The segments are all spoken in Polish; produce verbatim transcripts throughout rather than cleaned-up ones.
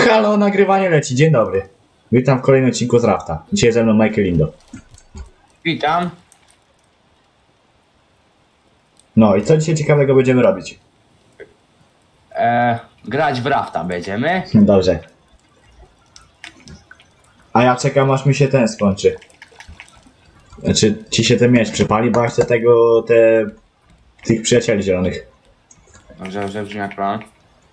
Halo, nagrywanie leci, dzień dobry. Witam w kolejnym odcinku z Rafta. Dzisiaj ze mną Michael Lindo. Witam. No i co dzisiaj ciekawego będziemy robić? E, grać w Rafta będziemy. Dobrze. A ja czekam, aż mi się ten skończy. Znaczy, ci się ten miecz przypali, bo ja chcę tego, te... tych przyjacieli zielonych. Dobrze, dobrze, brzmi jak plan.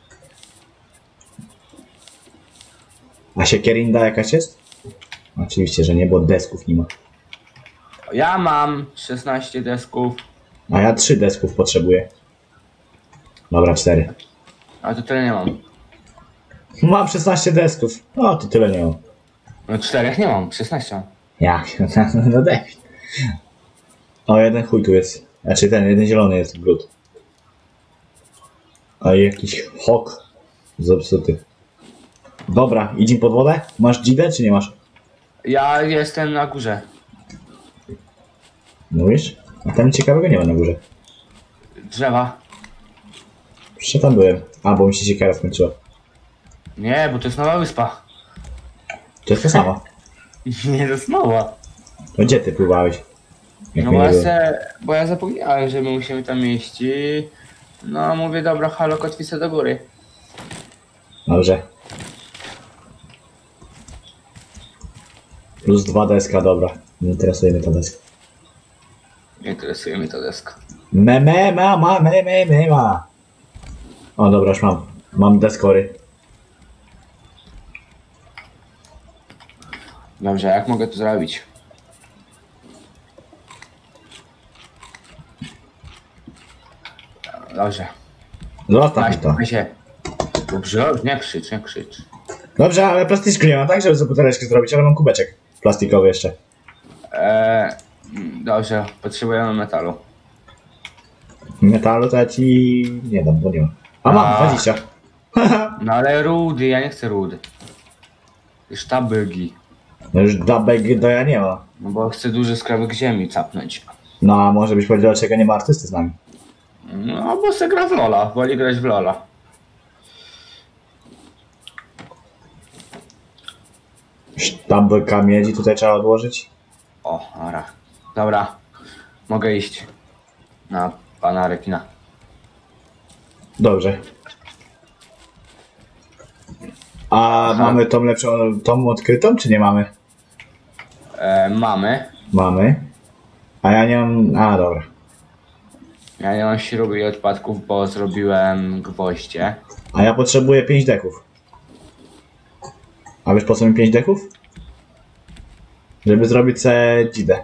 A siekierinda jakaś jest? Oczywiście, że nie, bo desków nie ma. Ja mam szesnaście desków. A ja trzy desków potrzebuję. Dobra, cztery. A to tyle nie mam. Mam szesnaście desków. No, to tyle nie mam. No czterech nie mam, szesnaście mam. Jak? No dech. O, jeden chuj tu jest. Znaczy ten, jeden zielony jest brud. A jakiś hok zepsuty. Dobra, idziemy pod wodę? Masz dzidę, czy nie masz? Ja jestem na górze. Mówisz? A tam ciekawego nie ma na górze. Drzewa. Jeszcze tam byłem. A, bo mi się siekiera skończyła. Nie, bo to jest nowa wyspa. To jest to samo. Nie, to jest nowa. To gdzie ty pływałeś? Jak No mnie bo nie ja, było? se, bo ja zapomniałem, że my musimy tam iść i... No mówię, dobra, halo, kotwicę do góry. Dobrze. Plus dwa deska, dobra. Nie interesuje mnie ta deska. Nie interesuje mnie ta deska. Me, me, ma, ma, me, me, me, ma. O, dobra, już mam. Mam deskory. Dobrze, jak mogę to zrobić? Dobrze. Zostaw mi to. Weź się. Dobrze, nie krzycz, nie krzycz. Dobrze, ale plastyczku nie mam, tak, żeby sobie buteleczkę zrobić, ale mam kubeczek plastikowy jeszcze. Eee, dobrze, potrzebujemy metalu. Metalu to ja ci nie dam, bo nie mam. A mam, A. dwadzieścia. No ale rudy, ja nie chcę rudy. Sztabylgi. No już dabek to ja nie mam. No bo chcę duży skrawek ziemi capnąć. No a może byś powiedział, dlaczego nie ma artysty z nami? No bo se gra w Lola, woli grać w Lola. Sztabka miedzi tutaj trzeba odłożyć. O, dobra. Dobra, mogę iść na pana rekina. Dobrze. A Aha. mamy tą lepszą, tą odkrytą, czy nie mamy? Eee, mamy. Mamy. A ja nie mam... A, dobra. Ja nie mam śruby i odpadków, bo zrobiłem gwoździe. A ja potrzebuję pięć deków. A wiesz po co mi pięć deków? Żeby zrobić sobie dzidę.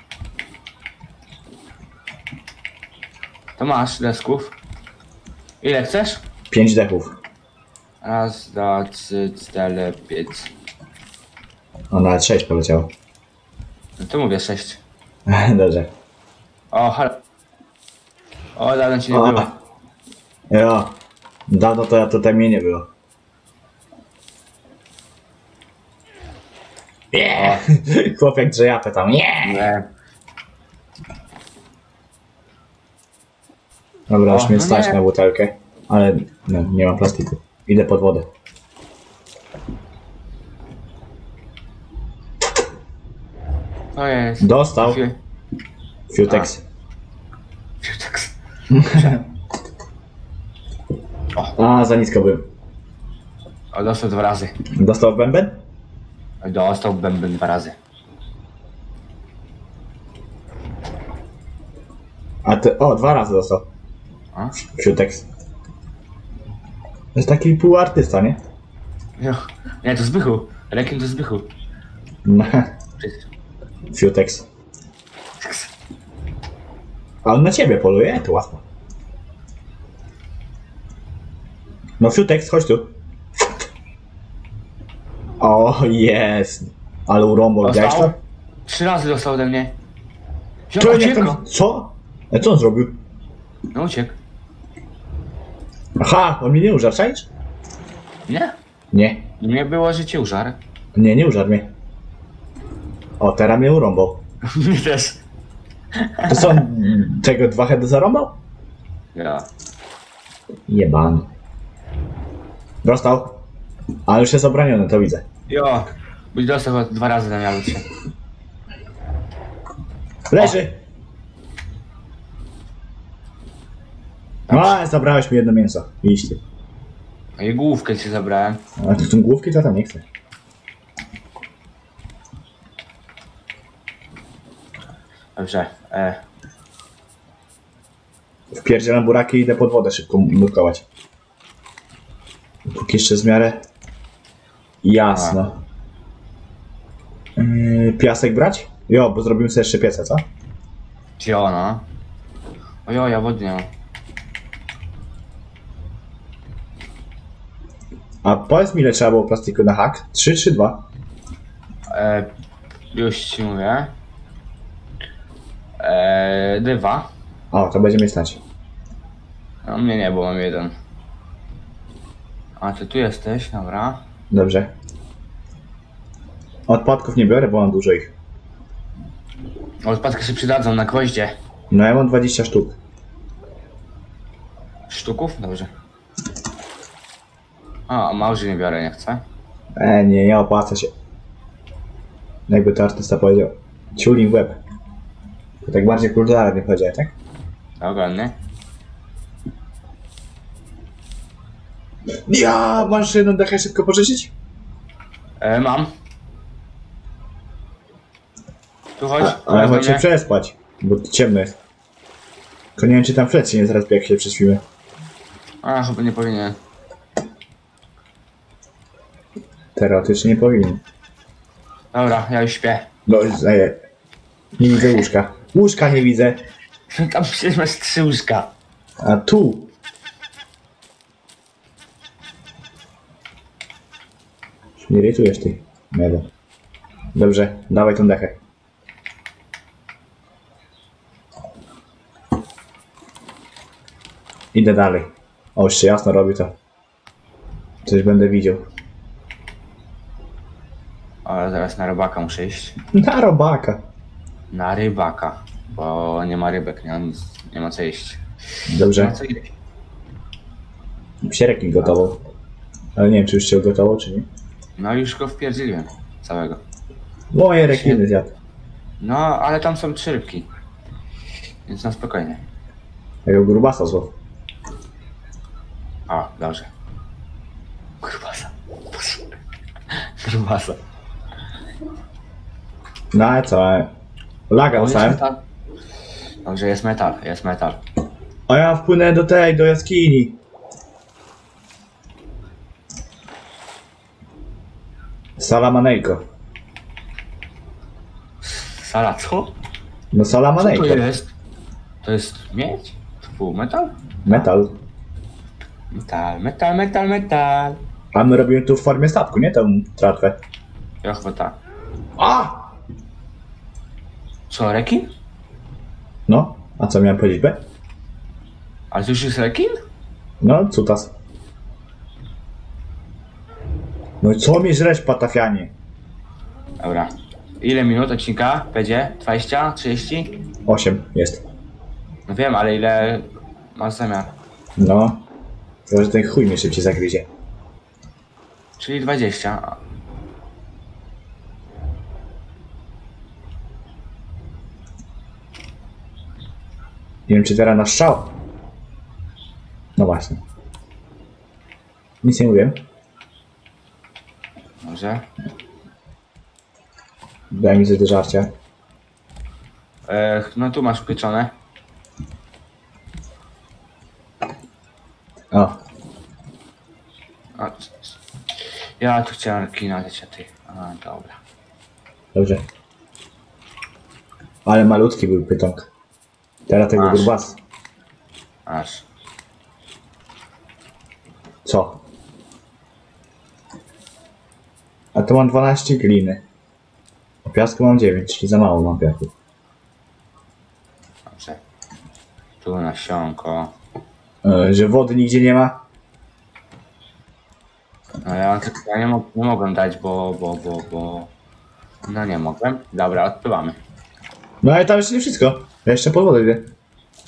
To masz desków. Ile chcesz? pięć deków. Raz, dwa, trzy, cztery, pięć. O, nawet sześć poleciało. No to mówię sześć. Dobrze. O, halo. O, dawno ci nie O. było. Jo. Dawno to ja tutaj mnie nie było. Yeah. Chłopiek drzejapę tam. Yeah. Nie. Dobra, O, już mnie no stać nie. na butelkę. Ale no, nie mam plastiku. Idę pod wodę. To jest. Dostał. Fi- Futex. Fiutex. A, za nisko byłem. O, dostał dwa razy. Dostał w bęben? Dostał bęben dwa razy. A ty... O, dwa razy dostał. A? Futex. To jest taki półartysta, nie? Jo. Nie, to Zbychu. Rekin to Zbychu. Futex. A on na ciebie poluje? To łatwo. No Futex, chodź tu. O, jest. Ale urąbał, widziałeś to? Dostał? Trzy razy dostał ode mnie. Jo, Co? Jak uciekł. tam- Co? A co on zrobił? No uciekł. Aha, on mnie nie użarł, czaisz? Nie? Nie. Nie było, że cię użarł. Nie, nie użarł mnie. O, teraz mnie urąbał. Mnie też. To co, on czego, dwa heady zarąbał? Ja. Jebany. Dostał. Ale już jest obroniony, to widzę. Jo, byś dostał dwa razy na mialu się. Leży! No, zabrałeś mi jedno mięso. Idź ty. No i główkę ci zabrałem. A tu tą główki to tam nie chcę. Dobrze, e, Wpierdzielam buraki i idę pod wodę szybko nurkować. Póki jeszcze z miarę... Jasno. Yy, piasek brać? Jo, bo zrobimy sobie jeszcze piecę, co? jo no. Ojo, ja wody nie mam. A powiedz mi, ile trzeba było plastiku na hak? trzy czy dwa? E, już ci mówię. E, dwa. O, to będziemy stać. No mnie nie, bo mam jeden. A ty tu jesteś, dobra. Dobrze. Odpadków nie biorę, bo mam dużo ich. Odpadki się przydadzą na gwoździe. No ja mam dwadzieścia sztuk. Sztuków? Dobrze. A, małży nie biorę, nie chcę. E, nie, nie opłaca się. Jakby to artysta powiedział. Ciulin w łeb. To tak bardziej kulturalnie powiedziałem, tak? Ogarnie. Ja, masz jedną dechę szybko pożyczyć? E, mam. Tu chodź. A, ale chodź do chodź się mnie. przespać, bo to ciemno jest. Tylko nie wiem, czy tam flet się nie zaraz jak się prześpimy. A, chyba nie powinien. Teoretycznie nie powinien. Dobra, ja już śpię. No, zaję. Nie widzę łóżka. Łóżka nie widzę. Tam przecież masz trzy łóżka. A tu. Nie irytujesz ty. Nie wiem. Dobrze, dawaj tą dechę. Idę dalej. O, jeszcze jasno robi to. Coś będę widział. Ale zaraz na rybaka muszę iść. Na robaka. Na rybaka. Bo nie ma rybek, nie ma nic. Nie ma co jeść. Nie ma Dobrze. co jeść. Psierek mi gotował. Ale nie wiem, czy już się gotował, czy nie. No już go wpierdzieliłem. Całego. Moje rekiny zjadł. No, ale tam są trzy rybki. Więc na spokojnie. Jego grubasa złapał. O, dobrze. Grubasa. Grubasa. No ale co? ale- Laga O, jest dostałem. metal. Dobrze, jest metal, jest metal. A ja wpłynę do tej, do jaskini. Salamanejko. Sala, co? No Co to salamanejko. jest? To jest miedź? To był metal? Metal. Metal, metal, metal, metal. A my robimy tu w formie statku, nie? Tą tratwę. Ja chyba tak. A! Co, rekin? No, a co miałem powiedzieć B? Ale to już jest rekin? No, cutas. No i co mi żreć, patafianie? Dobra. Ile minut odcinka będzie? dwadzieścia? trzydzieści? Osiem jest. No wiem, ale ile masz zamiar? No. Chyba, że ten chuj mnie szybciej zagryzie. Czyli dwadzieścia. Nie wiem, czy teraz na strzał. No właśnie. Nic nie mówię. Może? Daj mi coś do żarcia. E, no tu masz pieczone. O, A, c- c- ja tu chciałem rekina dać, a ty. A, dobra. dobrze. Ale malutki był pytonk. Teraz tego Masz. grubas. Aż. Co? A to mam dwanaście gliny. A piasku mam dziewięć, czyli za mało mam piasku. Dobrze. Tu nasionko. E, że wody nigdzie nie ma? No ja, tylko- ja nie, mog, nie mogłem dać, bo, bo, bo, bo... No nie mogłem. Dobra, odpływamy. No ale tam jeszcze nie wszystko. Ja jeszcze pod wodę idę.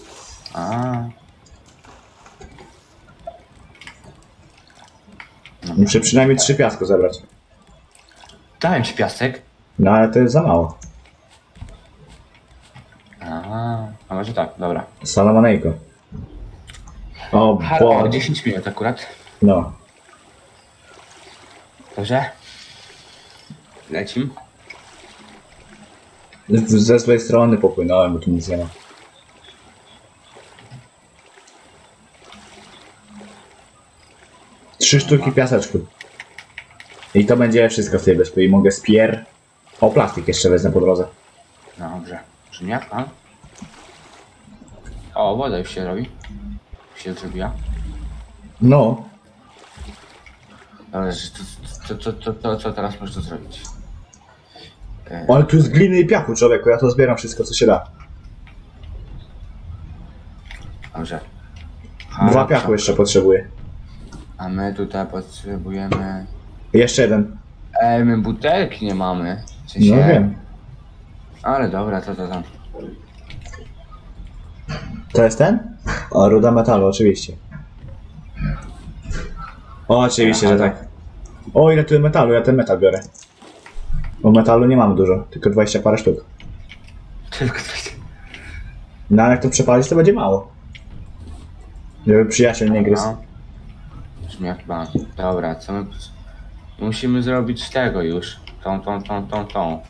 A. Muszę przynajmniej trzy piasku zebrać. Dałem ci piasek. No ale to jest za mało. Aha, a może tak, dobra. Salamanejko. O, Halo, bo... dziesięć minut akurat. No. Dobrze? Lecim. Z- Ze swojej strony popłynąłem, bo tu nic nie ma. Trzy sztuki piaseczku. I to będzie wszystko w tej wyspie. I mogę spier... O, plastik jeszcze wezmę po drodze. No dobrze. Brzmiaka. O, woda już się robi. Już się zrobiła. No. Dobrze, to, to, to, to, to co teraz można zrobić? Ale tu jest gliny i piachu, człowieku. Ja to zbieram wszystko, co się da. Dobrze. Dwa Halo, piachu jeszcze potrzebuję. A my tutaj potrzebujemy... Jeszcze jeden. Ej, my butelki nie mamy. W sensie... No wiem. Ale dobra, to to tam. To jest ten? O, ruda metalu, oczywiście. O, oczywiście, że tak. O, ile tu jest metalu, ja ten metal biorę. Bo metalu nie mam dużo, tylko dwadzieścia parę sztuk. Tylko to... No ale jak to przepalić, to będzie mało. Żeby przyjaciel nie gryzł. No. Brzmiaka. Dobra, co my... Musimy zrobić z tego już. Tą, tą, tą, tą, tą.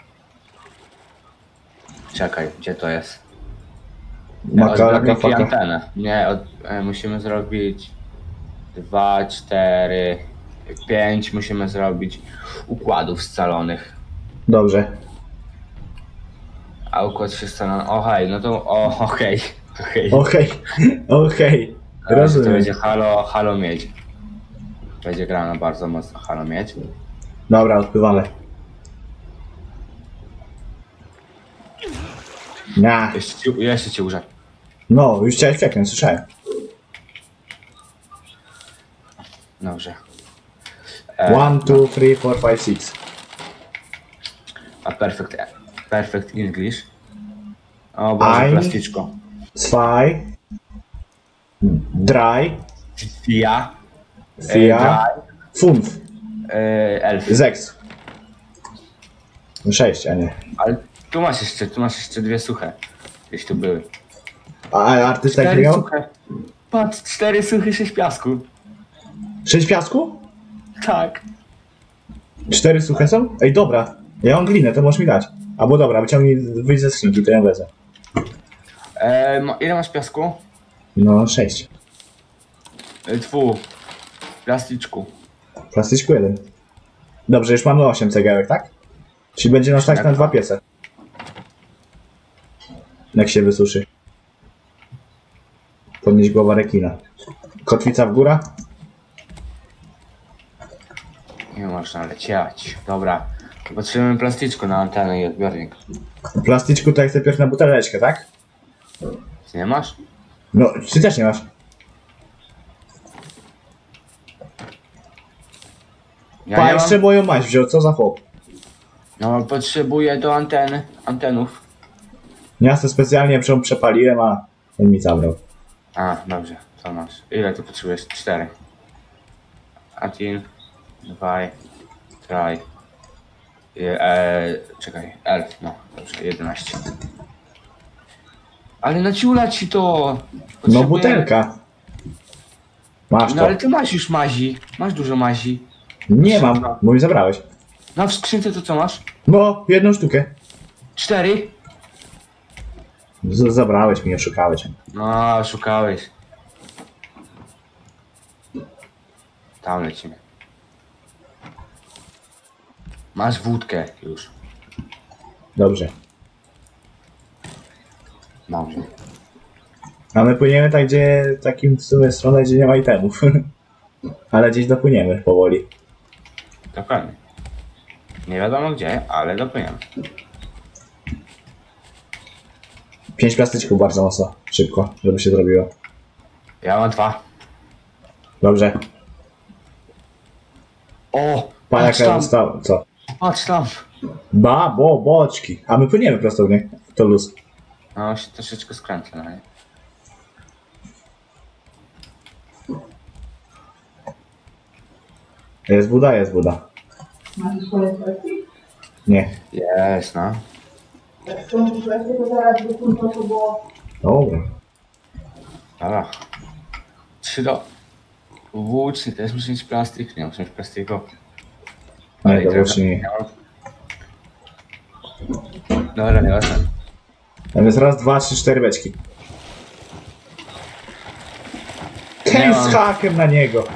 Czekaj, gdzie to jest? Makaroni, Odblokuj faka. antenę. Nie, od, e, musimy zrobić dwa, cztery, pięć musimy zrobić układów scalonych. Dobrze. A układ się scalony. O hej, no to o okej. Okej. Okej, okej. To Rozumiem. będzie halo, halo miedź. Będzie grana bardzo mocno halo miedź. Dobra, odpływamy. Nie. Jeszcze ci, jeszcze ci urzę. No, już chciałeś przeknąć, słyszałem. Dobrze. E, One, two, three, four, five, six. a perfect, perfect English. O Boże, Ein- plasticzko. Zwei. Drei. Fia. Vier. Drei. Fünf. E, elf. Sechs. Sześć, a nie. Ale tu masz jeszcze, tu masz jeszcze dwie suche. Gdzieś tu były. A artysta jak Cztery miał? suche. Patrz, cztery suche, sześć piasku. Sześć piasku? Tak. Cztery suche są? Ej, dobra. Ja mam glinę, to możesz mi dać. Albo dobra, wyciągnij, wyjdź ze skrzynki, to ja wezmę. E, ma- ile masz piasku? No, sześć. E, Tfu. Plasticzku. Plastyczku jeden. Dobrze, już mamy osiem cegiełek, tak? Czyli będzie nas stać na dwa piece. Jak się wysuszy. Podnieść głowa rekina. Kotwica w górę? Nie można lecieć. Dobra. Potrzebujemy plasticzku na antenę i odbiornik. Plastyczku to jak chcę pierw na buteleczkę, tak? Ty nie masz? No, ty też nie masz. Ja Pa, nie jeszcze mam. moją maść wziął, co za chłop. No, potrzebuję do anteny. Antenów. Ja to specjalnie prze- przepaliłem, a on mi zabrał. A, dobrze. Co masz? Ile tu potrzebujesz? Cztery. Один, dwa, trzy. Eee, czekaj, elf, no, dobrze, jedenaście. Ale naciula ci to! No Potrzebuję- butelka. Masz No to. ale ty masz już mazi. Masz dużo mazi. Nie mam, bo mi zabrałeś. No w skrzynce to co masz? No, jedną sztukę. Cztery? Z zabrałeś mi, oszukałeś. No, szukałeś. Tam lecimy. Masz wódkę już. Dobrze. Dobrze. A my płyniemy tak, gdzie takim w sumie stronę, gdzie nie ma itemów. Ale gdzieś dopłyniemy powoli. Dokładnie. Nie wiadomo gdzie, ale dopłyniemy. Pięć plastyczków bardzo mocno, szybko, żeby się zrobiło. Ja mam dwa. Dobrze. O! Pa, Patrz jaka tam! została, co? Patrz tam! Ba, bo, boczki. A my płyniemy prosto w nie. To luz. No się troszeczkę skręcę na nie. Jest woda, jest woda. Masz swoje kwestie? Nie. Jest, no. Jak są kwestie, to zaraz by to to było... Dobra. Dobra. Trzy do... Włócznie, też muszę mieć plastik. Nie, muszę mieć plastiku. Ale to drewno włócznie nie. miałem. Dobra, nieważne. Tam jest raz, dwa, trzy, cztery beczki. Nie Ten mam. z hakiem na niego.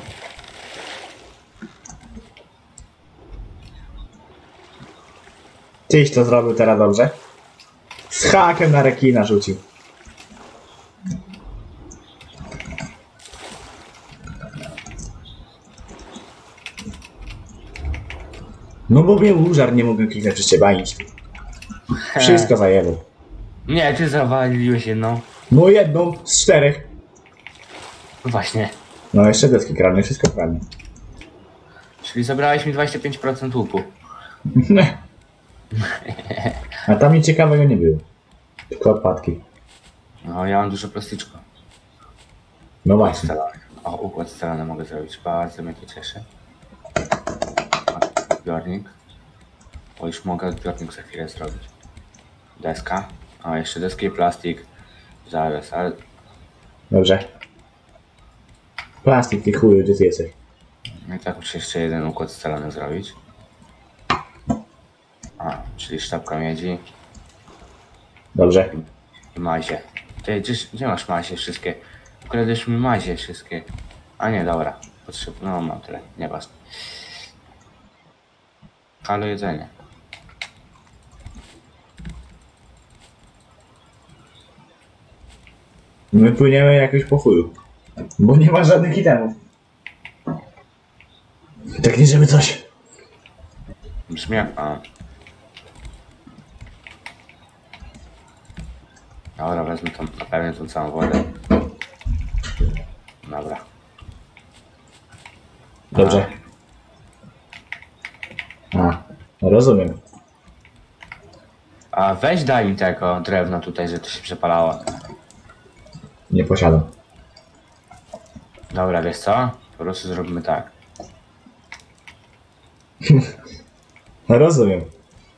Tyś to zrobił teraz dobrze. Z hakiem na rekina rzucił. No bo mnie użar, nie mogę kliknąć przez ciebie, a idź tu. Wszystko zajęło. Nie, ty zawaliłeś jedną. No jedną z czterech. Właśnie. No jeszcze deski kradnie, wszystko kradnie. Czyli zabrałeś mi dwadzieścia pięć procent łuku. A tam nic ciekawego nie było. Tylko odpadki. No, ja mam dużo plasticzku. No właśnie. Scalony. O, układ scalony mogę zrobić. Bardzo mnie to cieszy. Odbiornik. O, już mogę odbiornik za chwilę zrobić. Deska. O, jeszcze deski i plastik. Zaraz, ale... Dobrze. Plastik, ty chuju, gdzie ty jesteś? No i tak muszę jeszcze jeden układ scalony zrobić. A, czyli sztabka miedzi Dobrze. i mazie. Ty, gdzie, gdzie masz mazie wszystkie? Ukradłeś mi mazie wszystkie. A nie, dobra. Potrzebuję, no mam tyle, nieważne. Halo jedzenie. My płyniemy jakoś po chuju. Bo nie ma żadnych itemów. Tak nie żeby coś. Brzmi jak pan. Dobra, wezmę tą, napełnię tą całą wodę. Dobra. Dobrze. A, rozumiem. A weź daj mi tego drewna tutaj, że to się przepalało. Nie posiadam. Dobra, wiesz co? Po prostu zrobimy tak. Rozumiem.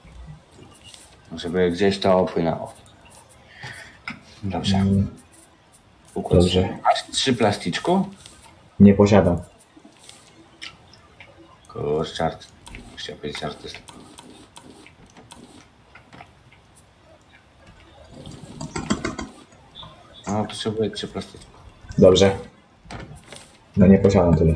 Żeby gdzieś to opłynęło. Dobrze. Mm, Układ. Dobrze. Masz trzy plasticzku? Nie posiadam. Kurczę, art... Chciałem powiedzieć artysta. No, potrzebuję trzy plasticzku. Dobrze. No nie posiadam tyle.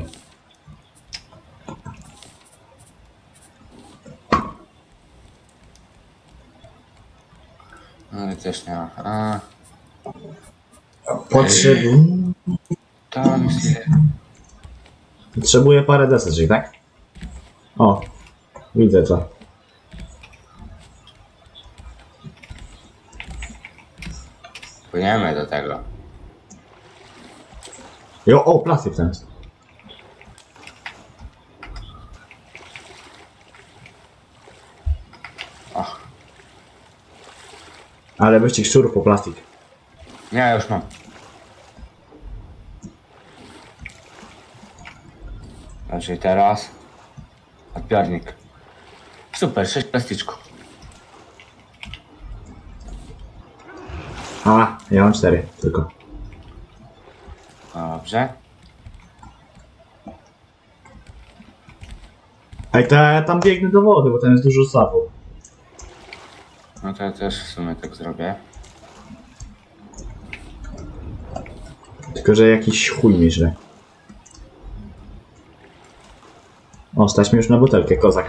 No, ale też nie ma. A, Potrzebuję... tam jest ile? Potrzebuję parę deseczek, tak? O, widzę to. Płyniemy do tego. Jo, o, plastik tam jest. Och, Ale wyścig szczurów po plastik. nie, już mam. Znaczy teraz odbiornik. Super, sześć plasticzków. A, ja mam cztery tylko. Dobrze. Ej, to ja tam biegnę do wody, bo tam jest dużo sapu. No to ja też w sumie tak zrobię. Tylko, że jakiś chuj mi źle. O, stać mi już na butelkę, kozak.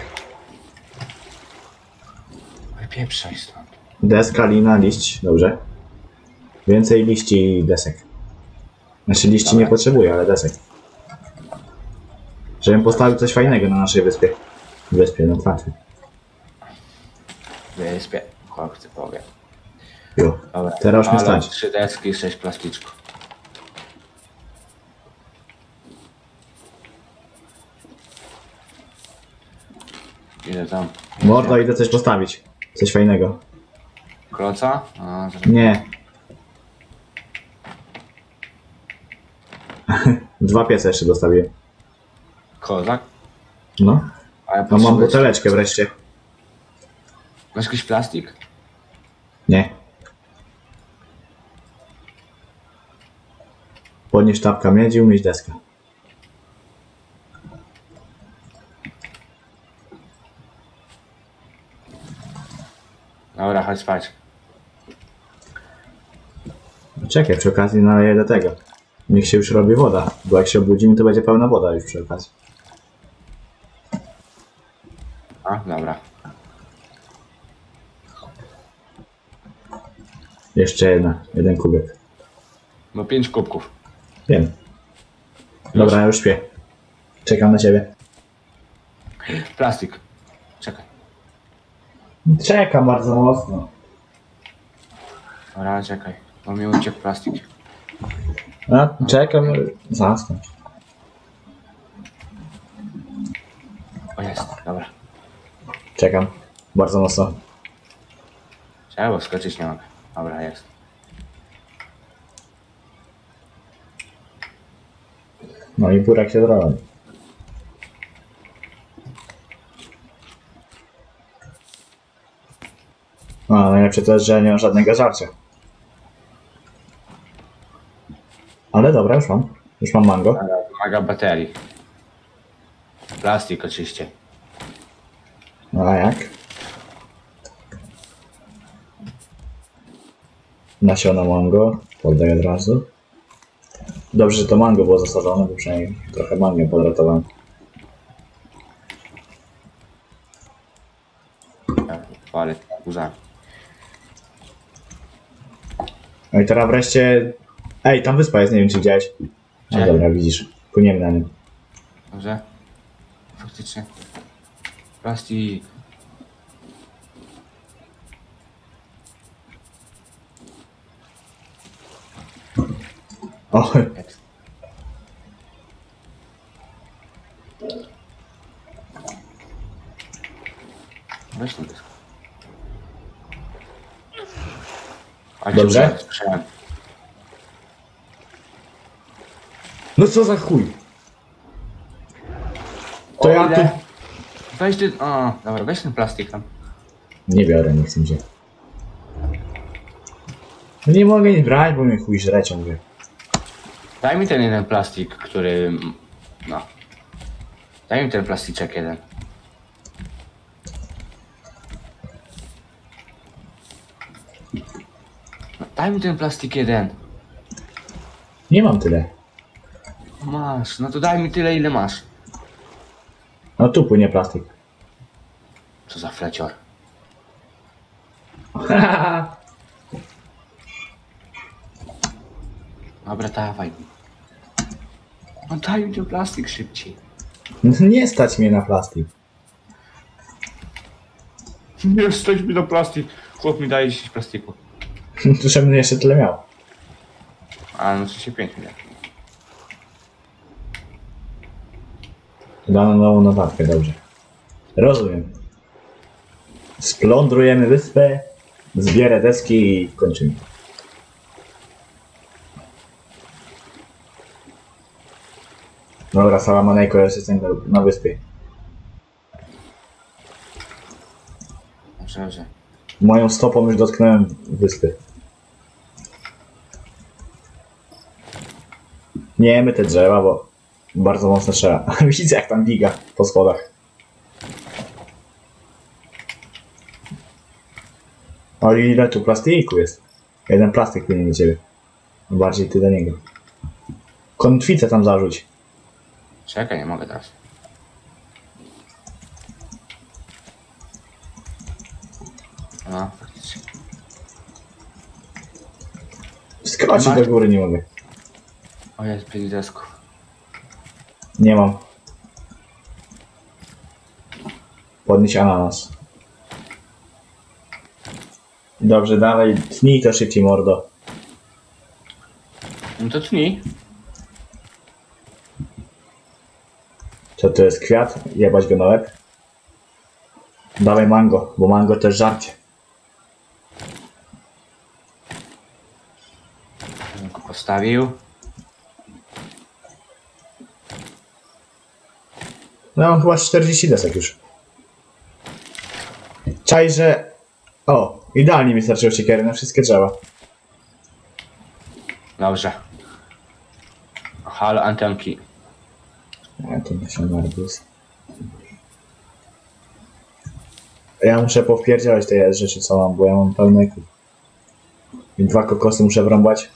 Wypieprzaj stąd. Deska, lina, liść, dobrze. Więcej liści i desek. Znaczy liści Dobra. nie potrzebuję, ale desek. Żebym postawił coś fajnego na naszej wyspie. Wyspie, na twarzy. Wyspie. Chłopcy powie. Jo. Dobra. Teraz mi Ale stać. trzy deski i sześć plasticzków. Ile tam? Mordo, idę coś postawić. Coś fajnego. Kloca? A, zaraz- Nie. Dwa piece jeszcze dostawiłem. Kozak? No. A ja No mam potrzebuję- buteleczkę wreszcie. Masz jakiś plastik? Nie. Podnieś sztabka miedzi, umieść deskę. Dobra, chodź spać. Czekaj, przy okazji naleję do tego. Niech się już robi woda, bo jak się obudzimy, to będzie pełna woda już przy okazji. A, dobra. Jeszcze jedna, jeden kubek. No pięć kubków. Wiem. Dobra, ja już śpię. Czekam na ciebie. Plastik. Czekaj. Czekam bardzo mocno. Dobra, czekaj. Bo mi uciekł plastik. A, czekam, zasnąć. O, jest. Dobra. Czekam. Bardzo mocno. Czekaj, bo skoczyć nie mogę. Dobra, jest. No i burak się zrobił. A, najlepsze to jest, że nie mam żadnego żarcia. Ale dobra, już mam. Już mam mango. Dobra, wymaga baterii. Plastik oczywiście. No a jak? Nasiona mango. Poddaję od razu. Dobrze, że to mango było zasadzone, bo przynajmniej trochę mango podratowałem. Ale łza. No i teraz wreszcie... Ej, tam wyspa jest, nie wiem czy widziałeś. No Gdzie? dobra, widzisz. Płyniemy na nim. Dobrze? Faktycznie. Plastik. O, Jest. Weź ten dysk. A cię Dobrze? uda- słyszałem. no co za chuj? To O, ja ile? tu... Weź ty... O, dobra, weź ten plastik tam. Nie biorę, nie chcę mi się. No nie mogę nie brać, bo mnie chuj żre ciągle. Daj mi ten jeden plastik, który... No. Daj mi ten plasticzek jeden. No, daj mi ten plastik jeden. Nie mam tyle. Masz, no to daj mi tyle, ile masz. No tu płynie plastik. Co za flecior. Dobra, dawaj mi. No daj mi ten plastik szybciej. Nie stać mnie na plastik. Nie stać mi na plastik. Chłop mi daje dziesięć plastiku. To żebym jeszcze tyle miał. A, no trzydzieści pięć minut. Dano nową notatkę, dobrze. Rozumiem. Splądrujemy wyspę, zbierę deski i kończymy. Dobra, Salamanejko, już jestem na, na wyspie. Dobrze, dobrze. Moją stopą już dotknąłem wyspy. Nie jemy te drzewa, bo bardzo mocno trzeba. Widzę jak tam biga po schodach. Ale ile tu plastiku jest? Jeden plastik płynie do ciebie. Bardziej ty do niego. Konfitę tam zarzuć. Czekaj, nie mogę teraz. No, faktycznie. Skroczyć Masz? do góry nie mogę. O, jest pięć desków. Nie mam. Podnieś ananas. Dobrze, dalej. Tnij to szybciej, mordo. No to tnij. Co to jest kwiat? Jebać go na łeb. Dawaj mango, bo mango to jest żarcie. Ja go postawił. No mam chyba czterdzieści desek już. Czaj, że... O, idealnie mi starczyło siekiery na wszystkie drzewa. Dobrze. Halo, antenki. A to nasiona arbuz. Ja muszę powpierdzielać te rzeczy, co mam, bo ja mam pełne kup. I dwa kokosy muszę wrąbać.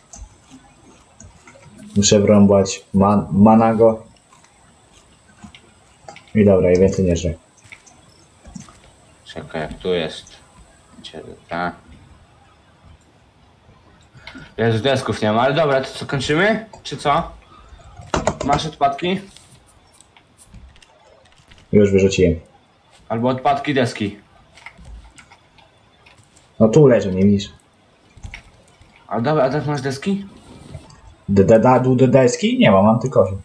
Muszę wrąbać man manago. I dobra, i więcej nie żre. Czekaj, jak tu jest. Gdzie ta? Jest desków nie ma, ale dobra, to co, kończymy? Czy co? Masz odpadki? Już wyrzuciłem. Albo odpadki deski. No tu leżą, nie widzisz? A dobra, a tak masz deski? Dadu do deski? Nie mam, mam tylko osiem.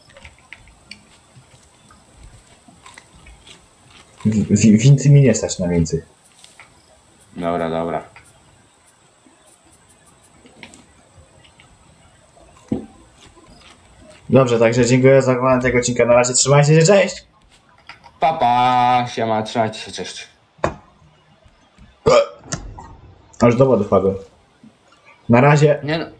Więcej mi nie stać na więcej. Dobra, dobra. Dobrze, także dziękuję za oglądanie tego odcinka. Na razie trzymajcie się, cześć! Papa, siema, trzymajcie się, cześć. Aż do wody wpadłem. Na razie. Nie no.